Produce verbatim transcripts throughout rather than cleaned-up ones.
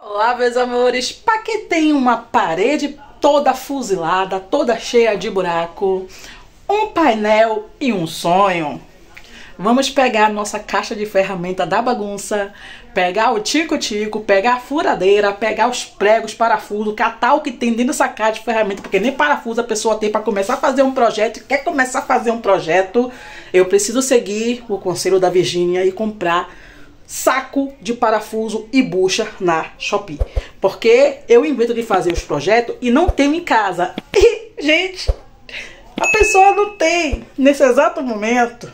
Olá, meus amores. Para quem tem uma parede toda fuzilada, toda cheia de buraco, um painel e um sonho, vamos pegar a nossa caixa de ferramenta da bagunça, pegar o tico-tico, pegar a furadeira, pegar os pregos, parafuso, catar o que tem dentro dessa caixa de ferramenta, porque nem parafuso a pessoa tem para começar a fazer um projeto. Quer começar a fazer um projeto, eu preciso seguir o conselho da Virgínia e comprar saco de parafuso e bucha na Shopee, porque eu invento de fazer os projetos e não tenho em casa. E, gente, a pessoa não tem nesse exato momento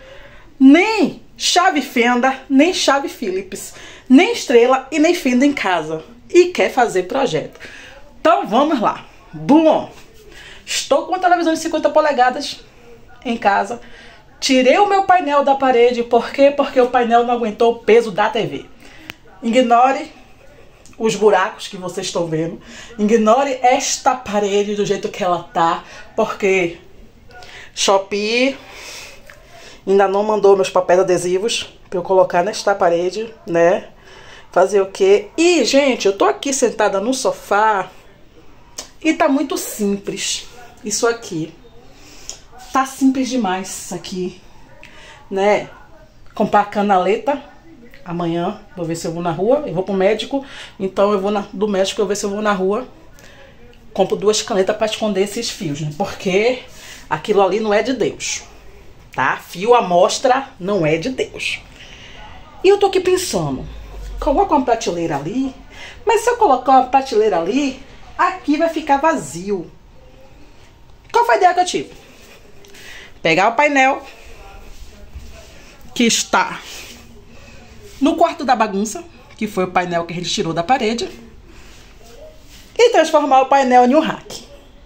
nem chave fenda, nem chave Phillips, nem estrela e nem fenda em casa e quer fazer projeto. Então vamos lá. Bom, estou com uma televisão de cinquenta polegadas em casa. Tirei o meu painel da parede. Por quê? Porque o painel não aguentou o peso da T V. Ignore os buracos que vocês estão vendo. Ignore esta parede do jeito que ela tá. Porque Shopee ainda não mandou meus papéis adesivos para eu colocar nesta parede, né? Fazer o quê? E, gente, eu tô aqui sentada no sofá e tá muito simples isso aqui. Tá simples demais isso aqui, né? Comprar canaleta amanhã, vou ver se eu vou na rua. Eu vou pro médico, então eu vou na, do médico eu ver se eu vou na rua. Compro duas canetas para esconder esses fios, né? Porque aquilo ali não é de Deus, tá? Fio à mostra não é de Deus. E eu tô aqui pensando, coloco uma prateleira ali, mas se eu colocar uma prateleira ali, aqui vai ficar vazio. Qual foi a ideia que eu tive? Pegar o painel que está no quarto da bagunça, que foi o painel que a gente tirou da parede, e transformar o painel em um rack.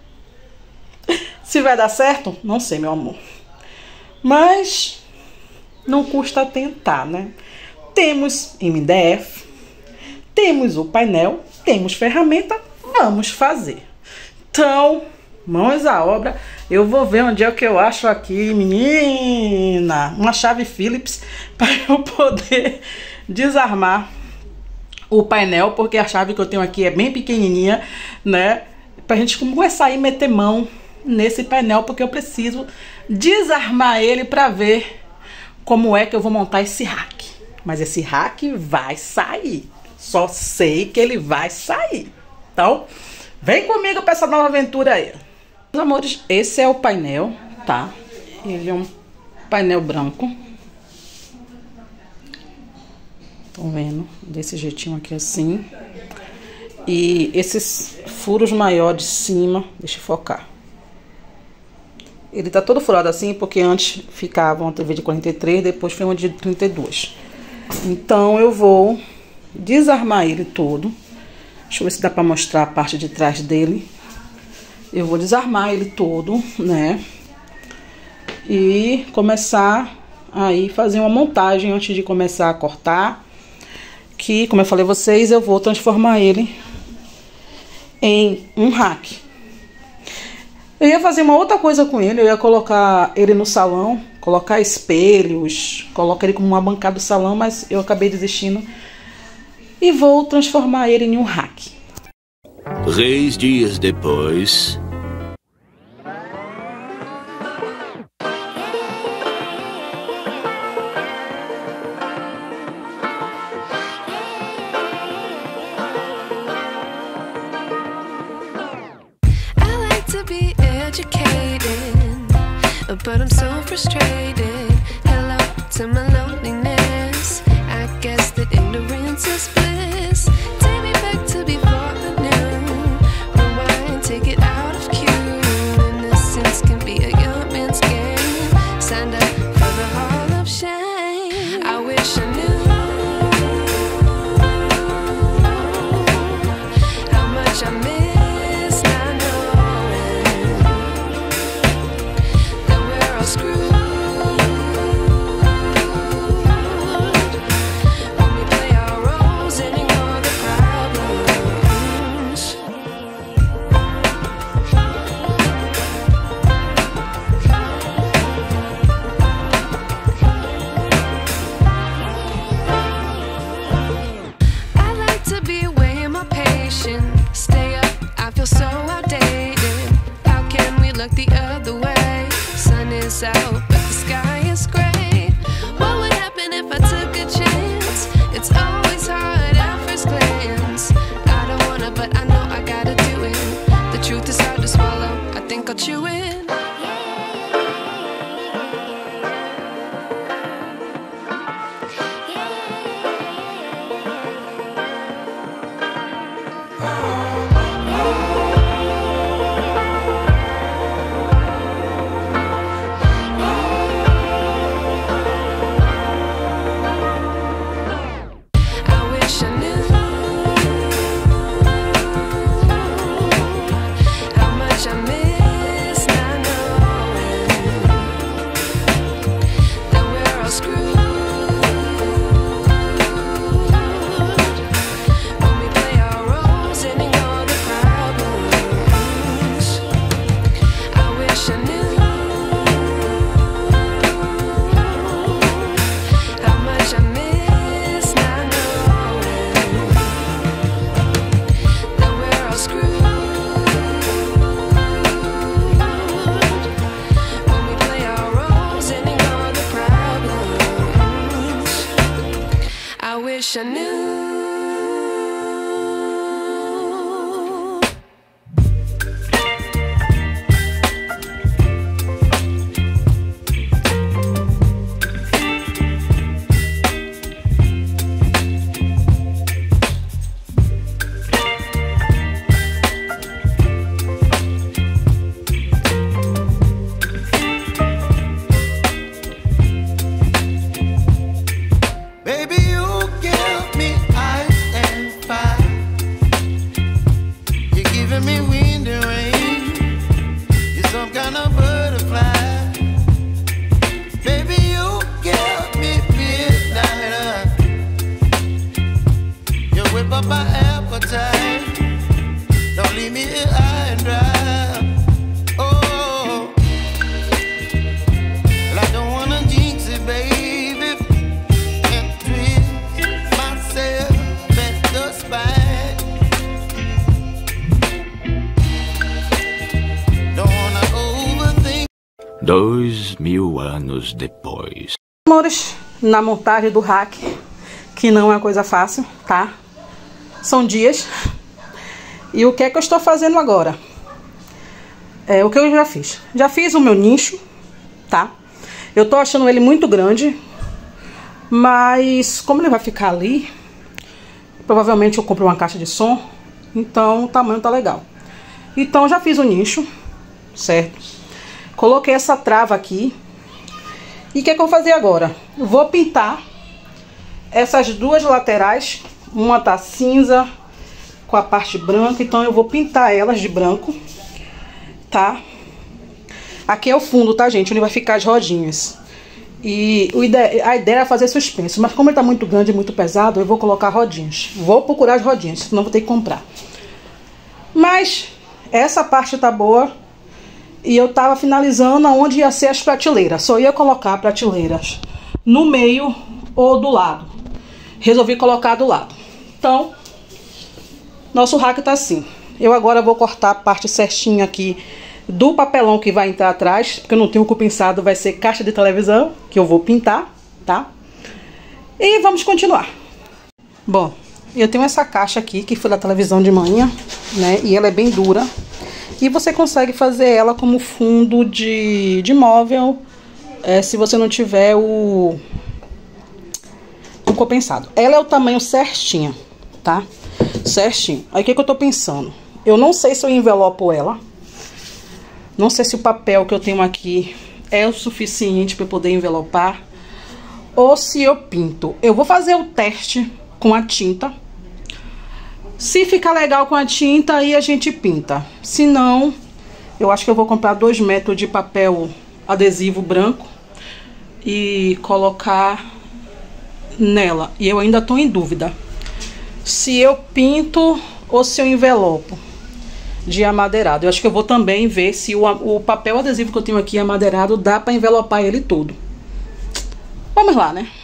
Se vai dar certo, não sei, meu amor. Mas não custa tentar, né? Temos M D F, temos o painel, temos ferramenta, vamos fazer. Então, mãos à obra. Eu vou ver onde é que eu acho aqui, menina, uma chave Phillips para eu poder desarmar o painel, porque a chave que eu tenho aqui é bem pequenininha, né? Pra gente começar a ir meter mão nesse painel, porque eu preciso desarmar ele para ver como é que eu vou montar esse rack. Mas esse rack vai sair. Só sei que ele vai sair. Então, vem comigo para essa nova aventura aí. Meus amores, esse é o painel, tá? Ele é um painel branco. Estão vendo? Desse jeitinho aqui assim. E esses furos maiores de cima, deixa eu focar. Ele tá todo furado assim, porque antes ficava uma T V de quarenta e três, depois foi uma de trinta e dois. Então eu vou desarmar ele todo. Deixa eu ver se dá pra mostrar a parte de trás dele. Eu vou desarmar ele todo, né? E começar aí fazer uma montagem antes de começar a cortar. Que, como eu falei a vocês, eu vou transformar ele em um rack. Eu ia fazer uma outra coisa com ele. Eu ia colocar ele no salão, colocar espelhos, colocar ele como uma bancada do salão, mas eu acabei desistindo. E vou transformar ele em um rack. Três dias depois. But I'm so frustrated. Hello to my loneliness. I guess that ignorance is bliss. Take me back to before I knew. Rewind, take it out of cue. Innocence can be a young man's game. Signed up for the hall of shame. I wish I knew how much I miss not knowing. Screw wish I knew. Dois mil anos depois. Amores, na montagem do hack, que não é uma coisa fácil, tá? São dias. E o que é que eu estou fazendo agora? É o que eu já fiz. Já fiz o meu nicho, tá? Eu tô achando ele muito grande, mas como ele vai ficar ali, provavelmente eu compro uma caixa de som, então o tamanho tá legal. Então já fiz o nicho, certo? Coloquei essa trava aqui. E o que é que eu vou fazer agora? Eu vou pintar essas duas laterais. Uma tá cinza com a parte branca, então eu vou pintar elas de branco, tá? Aqui é o fundo, tá, gente? Onde vai ficar as rodinhas. E o ide... a ideia é fazer suspenso, mas como ele tá muito grande e muito pesado, eu vou colocar rodinhas. Vou procurar as rodinhas, senão vou ter que comprar. Mas essa parte tá boa. E eu tava finalizando onde ia ser as prateleiras. Só ia colocar prateleiras no meio ou do lado. Resolvi colocar do lado. Então, nosso rack tá assim. Eu agora vou cortar a parte certinha aqui do papelão que vai entrar atrás. Porque eu não tenho o pinçado, vai ser caixa de televisão que eu vou pintar, tá? E vamos continuar. Bom, eu tenho essa caixa aqui que foi da televisão de manhã, né? E ela é bem dura. E você consegue fazer ela como fundo de, de móvel, é, se você não tiver o, o compensado. Ela é o tamanho certinho, tá? Certinho. Aí o que, que eu tô pensando? Eu não sei se eu envelopo ela. Não sei se o papel que eu tenho aqui é o suficiente para poder envelopar. Ou se eu pinto. Eu vou fazer o teste com a tinta. Se ficar legal com a tinta, aí a gente pinta. Se não, eu acho que eu vou comprar dois metros de papel adesivo branco e colocar nela. E eu ainda tô em dúvida se eu pinto ou se eu envelopo de amadeirado. Eu acho que eu vou também ver se o, o papel adesivo que eu tenho aqui amadeirado dá pra envelopar ele todo. Vamos lá, né?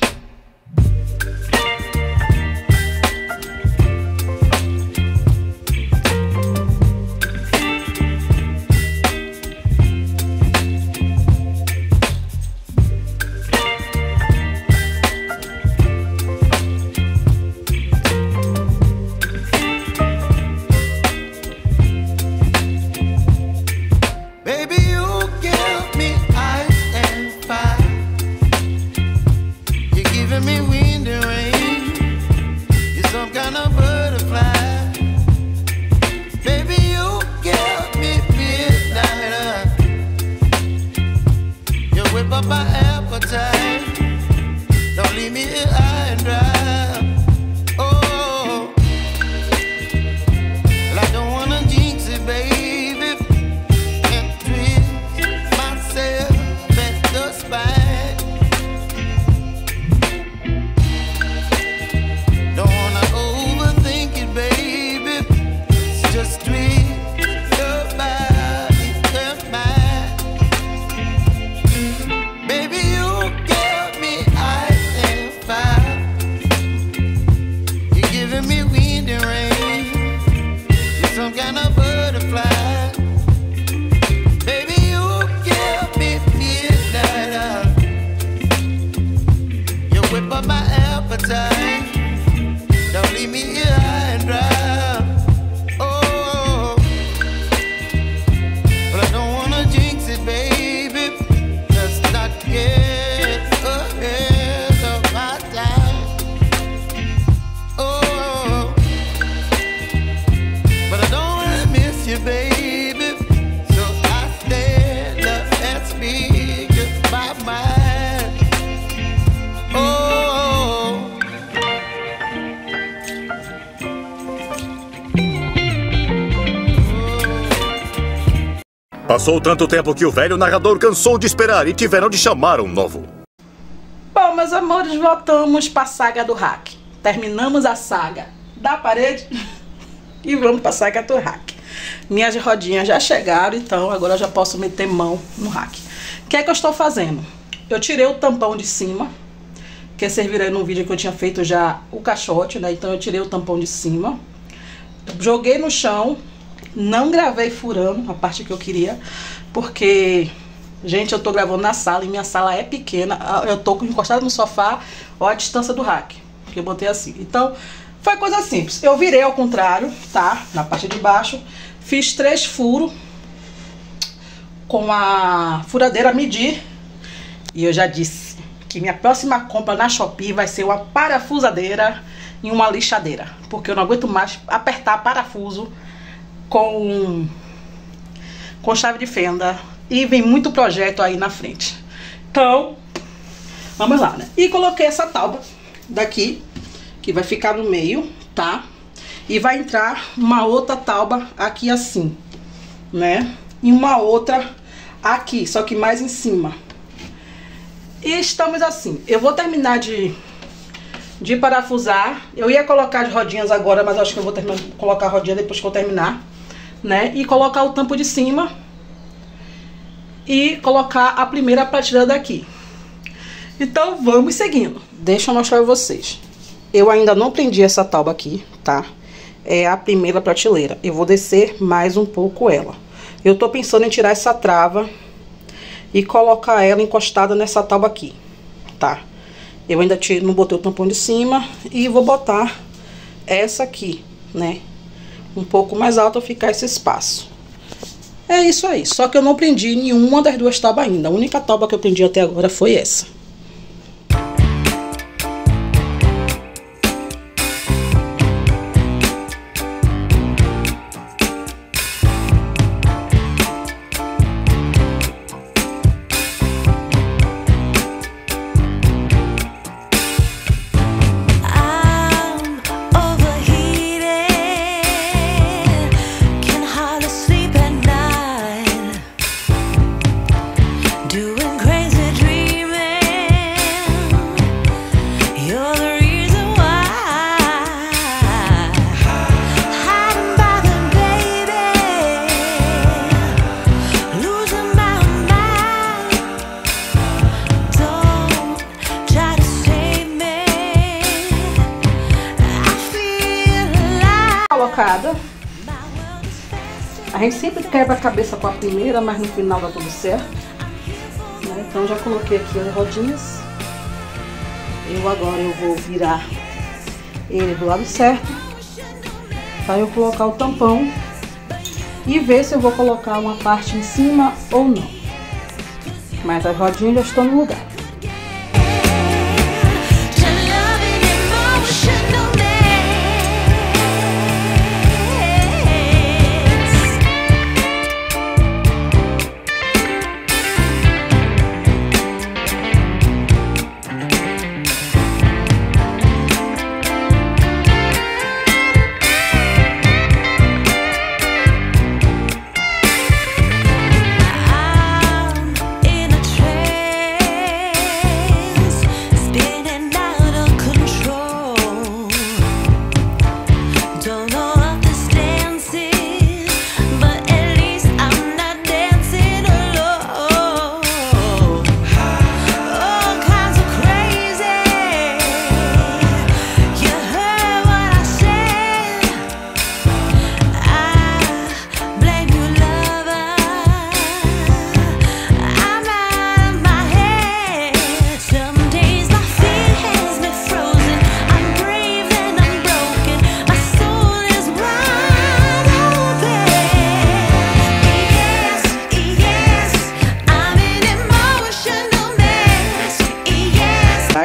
wind and rain. You're some kind of butterfly. Baby, you give me midnight. You whip up my appetite. Don't leave me here high and dry. Oh, but I don't wanna jinx it, baby. Let's not get ahead of my time. Oh, but I don't wanna miss you, baby. So I stand up and speak just my mind. Oh. Passou tanto tempo que o velho narrador cansou de esperar e tiveram de chamar um novo. Bom, meus amores, voltamos para a saga do hack. Terminamos a saga da parede e vamos para a saga do hack. Minhas rodinhas já chegaram, então agora eu já posso meter mão no hack. O que é que eu estou fazendo? Eu tirei o tampão de cima, que vocês viram aí no vídeo que eu tinha feito já o caixote, né? Então eu tirei o tampão de cima, joguei no chão. Não gravei furando a parte que eu queria, porque, gente, eu tô gravando na sala e minha sala é pequena. Eu tô encostada no sofá, ó a distância do hack, que eu botei assim. Então, foi coisa simples. Eu virei ao contrário, tá? Na parte de baixo. Fiz três furos com a furadeira a medir. E eu já disse que minha próxima compra na Shopee vai ser uma parafusadeira e uma lixadeira, porque eu não aguento mais apertar parafuso com, com chave de fenda. E vem muito projeto aí na frente. Então, vamos lá, né? E coloquei essa tábua daqui, que vai ficar no meio, tá? E vai entrar uma outra tábua aqui assim, né? E uma outra aqui, só que mais em cima. E estamos assim. Eu vou terminar de... de parafusar. Eu ia colocar as rodinhas agora, mas acho que eu vou terminar, colocar a rodinha depois que eu terminar, né? E colocar o tampo de cima e colocar a primeira prateleira daqui. Então vamos seguindo. Deixa eu mostrar pra vocês. Eu ainda não prendi essa tábua aqui, tá? É a primeira prateleira. Eu vou descer mais um pouco ela. Eu tô pensando em tirar essa trava e colocar ela encostada nessa tábua aqui, tá? Eu ainda tiro, não botei o tampão de cima e vou botar essa aqui, né? Um pouco mais alta, ficar esse espaço. É isso aí. Só que eu não prendi nenhuma das duas tábuas ainda. A única tábua que eu prendi até agora foi essa. A gente sempre quebra a cabeça com a primeira, mas no final dá tudo certo, né? Então já coloquei aqui as rodinhas. Eu agora eu vou virar ele do lado certo, para eu colocar o tampão e ver se eu vou colocar uma parte em cima ou não. Mas as rodinhas já estão no lugar.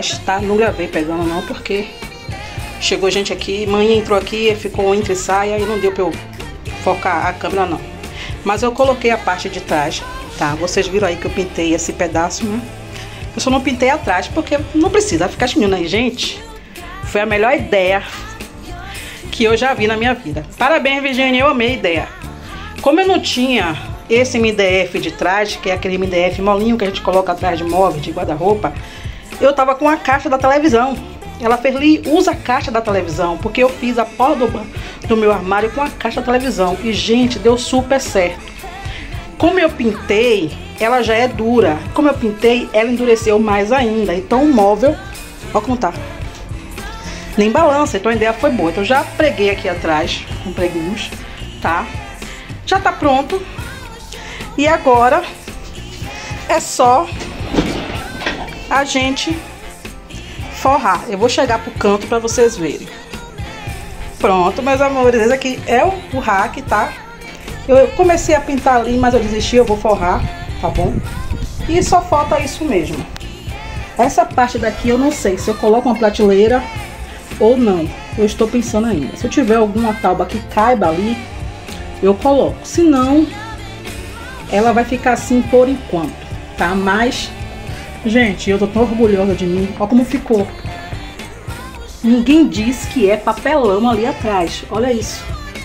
atrás, tá? Não gravei pegando não, porque chegou gente aqui, mãe entrou aqui, ficou entre e sai, aí não deu pra eu focar a câmera não. Mas eu coloquei a parte de trás, tá? Vocês viram aí que eu pintei esse pedaço, né? Eu só não pintei atrás, porque não precisa ficar chinando aí, gente. Foi a melhor ideia que eu já vi na minha vida. Parabéns, Virginia, eu amei a ideia. Como eu não tinha esse M D F de trás, que é aquele M D F molinho que a gente coloca atrás de móvel, de guarda-roupa, eu tava com a caixa da televisão. Ela fez ali, usa a caixa da televisão, porque eu fiz a porta do, do meu armário com a caixa da televisão. E, gente, deu super certo. Como eu pintei, ela já é dura. Como eu pintei, ela endureceu mais ainda. Então o móvel, ó como tá, nem balança. Então a ideia foi boa. Então já preguei aqui atrás com preguinhos, tá? Já tá pronto. E agora é só a gente forrar. Eu vou chegar pro canto pra vocês verem. Pronto, meus amores. Esse aqui é o, o rack, tá? Eu comecei a pintar ali, mas eu desisti. Eu vou forrar, tá bom? E só falta isso mesmo. Essa parte daqui eu não sei se eu coloco uma prateleira ou não. Eu estou pensando ainda. Se eu tiver alguma tábua que caiba ali, eu coloco. Se não, ela vai ficar assim por enquanto, tá? Mas, gente, eu tô tão orgulhosa de mim. Olha como ficou. Ninguém diz que é papelão ali atrás. Olha isso.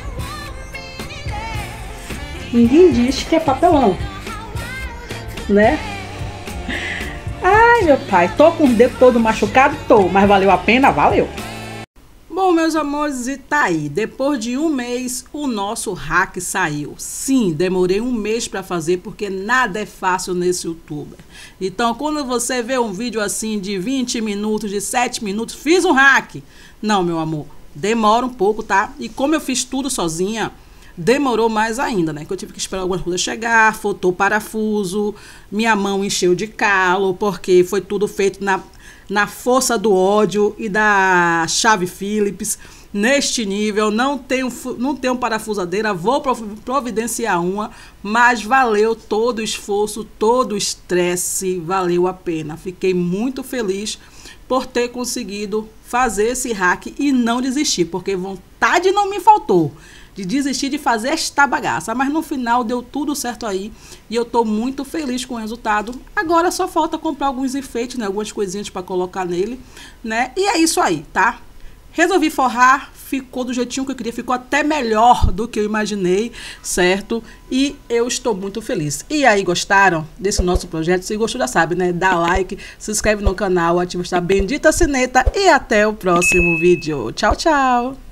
Ninguém diz que é papelão, né? Ai, meu pai, tô com o dedo todo machucado, tô, mas valeu a pena? Valeu. Bom, meus amores, e tá aí. Depois de um mês, o nosso hack saiu. Sim, demorei um mês para fazer, porque nada é fácil nesse youtuber. Então, quando você vê um vídeo assim de vinte minutos, de sete minutos, fiz um hack. Não, meu amor, demora um pouco, tá? E como eu fiz tudo sozinha, demorou mais ainda, né? Que eu tive que esperar algumas coisas chegar, faltou parafuso, minha mão encheu de calo, porque foi tudo feito na, na força do ódio e da chave Phillips. Neste nível, não tenho, não tenho parafusadeira, vou providenciar uma, mas valeu todo o esforço, todo o estresse, valeu a pena. Fiquei muito feliz por ter conseguido fazer esse hack e não desistir, porque vontade não me faltou de desistir de fazer esta bagaça, mas no final deu tudo certo aí e eu tô muito feliz com o resultado. Agora só falta comprar alguns enfeites, né, algumas coisinhas para colocar nele, né? E é isso aí, tá? Resolvi forrar, ficou do jeitinho que eu queria, ficou até melhor do que eu imaginei, certo? E eu estou muito feliz. E aí, gostaram desse nosso projeto? Se gostou, já sabe, né? Dá like, se inscreve no canal, ativa essa bendita sineta e até o próximo vídeo. Tchau, tchau!